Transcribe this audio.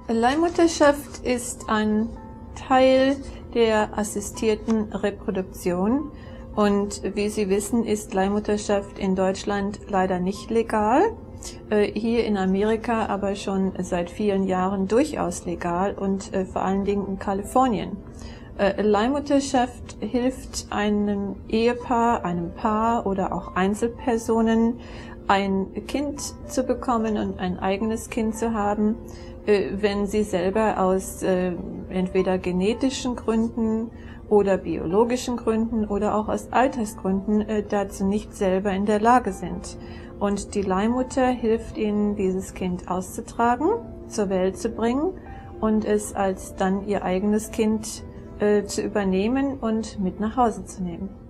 Leihmutterschaft ist ein Teil der assistierten Reproduktion und wie Sie wissen, ist Leihmutterschaft in Deutschland leider nicht legal, hier in Amerika aber schon seit vielen Jahren durchaus legal und vor allen Dingen in Kalifornien. Leihmutterschaft hilft einem Ehepaar, einem Paar oder auch Einzelpersonen, ein Kind zu bekommen und ein eigenes Kind zu haben, wenn sie selber aus entweder genetischen Gründen oder biologischen Gründen oder auch aus Altersgründen dazu nicht selber in der Lage sind. Und die Leihmutter hilft ihnen, dieses Kind auszutragen, zur Welt zu bringen und es als dann ihr eigenes Kind zu übernehmen und mit nach Hause zu nehmen.